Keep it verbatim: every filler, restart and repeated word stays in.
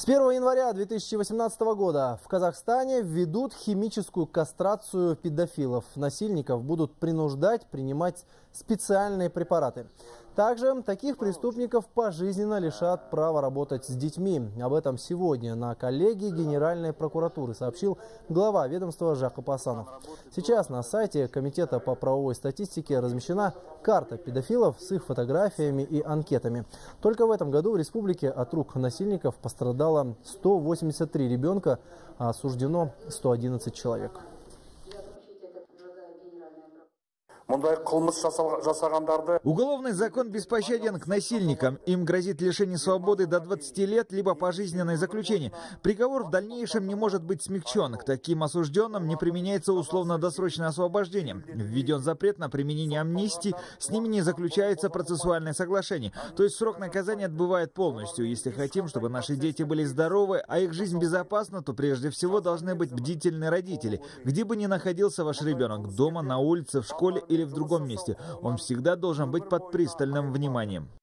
С первого января две тысячи восемнадцатого года в Казахстане введут химическую кастрацию педофилов. Насильников будут принуждать принимать специальные препараты. Также таких преступников пожизненно лишат права работать с детьми. Об этом сегодня на коллегии Генеральной прокуратуры сообщил глава ведомства Жакоп Асанов. Сейчас на сайте Комитета по правовой статистике размещена карта педофилов с их фотографиями и анкетами. Только в этом году в республике от рук насильников пострадало сто восемьдесят три ребенка, а осуждено сто одиннадцать человек. Уголовный закон беспощаден к насильникам. Им грозит лишение свободы до двадцати лет, либо пожизненное заключение. Приговор в дальнейшем не может быть смягчен. К таким осужденным не применяется условно-досрочное освобождение. Введен запрет на применение амнистии, с ними не заключается процессуальное соглашение. То есть срок наказания отбывает полностью. Если хотим, чтобы наши дети были здоровы, а их жизнь безопасна, то прежде всего должны быть бдительны родители. Где бы ни находился ваш ребенок, дома, на улице, в школе или в другом месте, он всегда должен быть под пристальным вниманием.